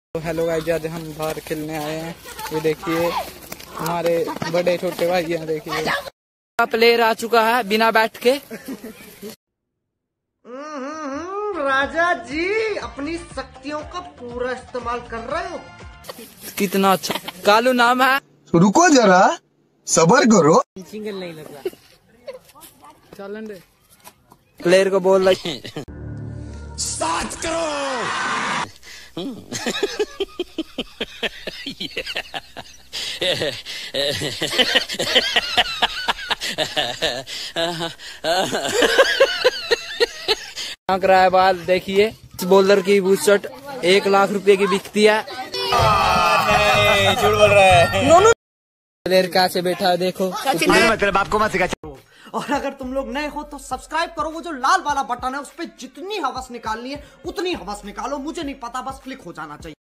तो hello guys, आज हम बाहर खेलने आए हैं। ये देखिए हमारे बड़े छोटे भाई हैं। देखिए प्लेयर आ चुका है बिना बैट के। राजा जी अपनी शक्तियों का पूरा इस्तेमाल कर रहे हो। कितना अच्छा कालू नाम है। रुको जरा सबर करो। सिंगल नहीं लग रहा। चलन दे प्लेयर को बोल रही स्टार्ट करो। रहा है बाल। देखिए इस बॉलर की बूट 1 लाख रुपए की बिकती है। झूठ बोल रहा है। प्लेयर कैसे बैठा है देखो। मतलब आपको मत सिखा। और अगर तुम लोग नए हो तो सब्सक्राइब करो। वो जो लाल वाला बटन है उस पर जितनी हवस निकालनी है उतनी हवस निकालो। मुझे नहीं पता, बस क्लिक हो जाना चाहिए।